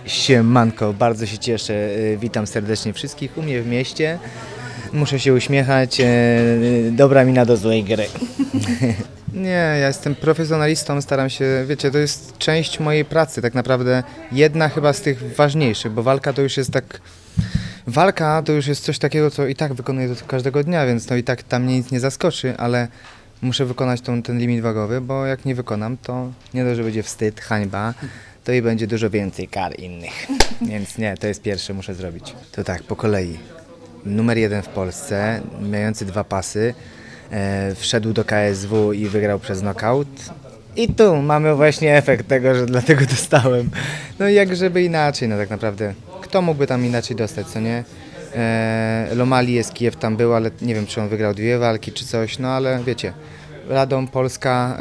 Siemanko, bardzo się cieszę, witam serdecznie wszystkich u mnie w mieście. Muszę się uśmiechać, dobra mina do złej gry. Nie, ja jestem profesjonalistą, staram się, wiecie, to jest część mojej pracy, tak naprawdę jedna chyba z tych ważniejszych, bo walka to już jest tak... Walka to już jest coś takiego, co i tak wykonuję do każdego dnia, więc to i tak tam mnie nic nie zaskoczy, ale muszę wykonać ten limit wagowy, bo jak nie wykonam, to nie dość, że będzie wstyd, hańba, to i będzie dużo więcej kar innych. Więc nie, to jest pierwsze, muszę zrobić. To tak, po kolei. Numer 1 w Polsce, mający 2 pasy, wszedł do KSW i wygrał przez knockout. I tu mamy właśnie efekt tego, że dlatego dostałem. No i jak żeby inaczej, no tak naprawdę. Kto mógłby tam inaczej dostać, co nie? Lomali jest, Kijew tam był, ale nie wiem, czy on wygrał 2 walki, czy coś, no ale wiecie, Radom, Polska,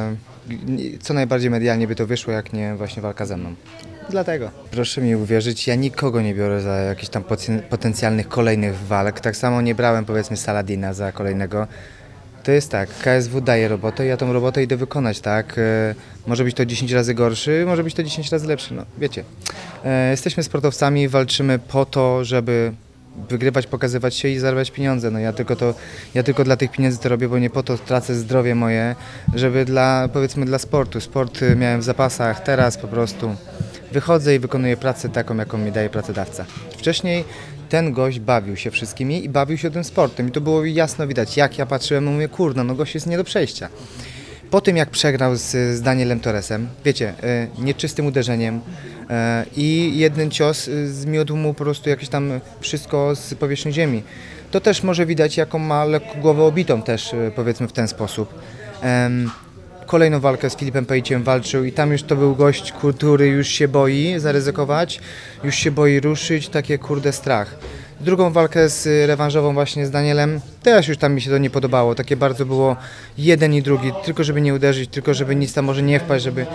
co najbardziej medialnie by to wyszło, jak nie właśnie walka ze mną. Dlatego. Proszę mi uwierzyć, ja nikogo nie biorę za jakichś tam potencjalnych kolejnych walk. Tak samo nie brałem, powiedzmy, Saladina za kolejnego. To jest tak, KSW daje robotę, ja tą robotę idę wykonać, tak? Może być to 10 razy gorszy, może być to 10 razy lepszy, no wiecie. Jesteśmy sportowcami, walczymy po to, żeby wygrywać, pokazywać się i zarabiać pieniądze. No ja tylko dla tych pieniędzy to robię, bo nie po to tracę zdrowie moje, żeby powiedzmy dla sportu. Sport miałem w zapasach, teraz po prostu wychodzę i wykonuję pracę taką, jaką mi daje pracodawca. Wcześniej ten gość bawił się wszystkimi i bawił się tym sportem i to było jasno widać. Jak ja patrzyłem, mówię, kurna, no gość jest nie do przejścia. Po tym jak przegrał z Danielem Torresem, wiecie, nieczystym uderzeniem i jeden cios zmiótł mu po prostu jakieś tam wszystko z powierzchni ziemi. To też może widać, jaką ma lekko głowę obitą też, powiedzmy w ten sposób. Kolejną walkę z Filipem Pejciem walczył i tam już to był gość, który już się boi zaryzykować, już się boi ruszyć, takie kurde strach. Drugą walkę rewanżową właśnie z Danielem, teraz już tam mi się to nie podobało, takie bardzo było jeden i drugi, tylko żeby nie uderzyć, tylko żeby nic tam może nie wpaść, żeby...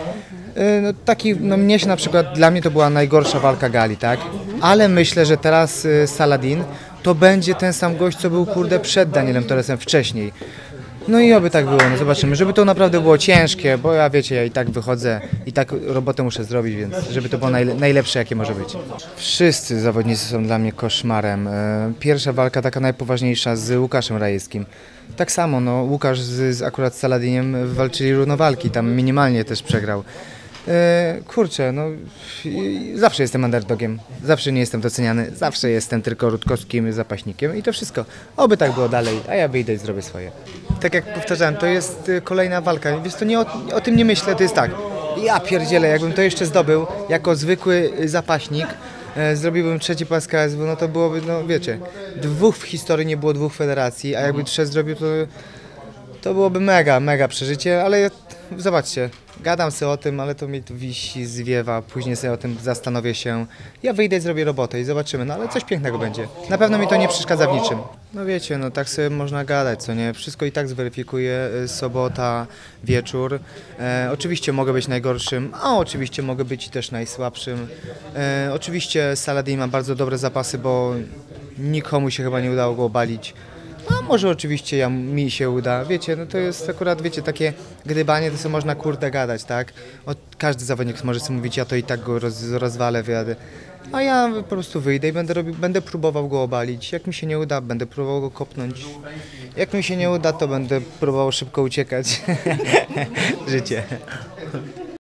No mnie się na przykład, dla mnie to była najgorsza walka gali, tak? Ale myślę, że teraz Saladin to będzie ten sam gość, co był kurde przed Danielem Torresem wcześniej. No i oby tak było, no zobaczymy, żeby to naprawdę było ciężkie, bo ja wiecie, ja i tak wychodzę, i tak robotę muszę zrobić, więc żeby to było najlepsze, jakie może być. Wszyscy zawodnicy są dla mnie koszmarem. Pierwsza walka taka najpoważniejsza z Łukaszem Rajewskim. Tak samo, no Łukasz akurat z Saladinem walczyli równowalki, tam minimalnie też przegrał. Kurczę, no zawsze jestem underdogiem, zawsze nie jestem doceniany, zawsze jestem tylko rutkowskim zapaśnikiem i to wszystko. Oby tak było dalej, a ja wyjdę i zrobię swoje. Tak jak powtarzałem, to jest kolejna walka, więc to nie o tym nie myślę, to jest tak, ja pierdzielę, jakbym to jeszcze zdobył jako zwykły zapaśnik, zrobiłbym trzeci pas KSW, no to byłoby, no wiecie, w historii nie było 2 federacji, a jakby 3 zrobił, to byłoby mega przeżycie, ale zobaczcie, gadam sobie o tym, ale to mi tu wisi, zwiewa, później sobie o tym zastanowię się. Ja wyjdę i zrobię robotę i zobaczymy, no ale coś pięknego będzie. Na pewno mi to nie przeszkadza w niczym. No wiecie, no tak sobie można gadać, co nie? Wszystko i tak zweryfikuję, sobota, wieczór. Oczywiście mogę być najgorszym, a oczywiście mogę być też najsłabszym. Oczywiście Saladin ma bardzo dobre zapasy, bo nikomu się chyba nie udało go obalić. A może oczywiście mi się uda, wiecie, no to jest akurat, wiecie, takie gdybanie, to sobie można kurde gadać, tak? Każdy zawodnik może sobie mówić, ja to i tak go rozwalę, wyjadę. A ja po prostu wyjdę i będę próbował go obalić. Jak mi się nie uda, będę próbował go kopnąć. Jak mi się nie uda, to będę próbował szybko uciekać. Życie.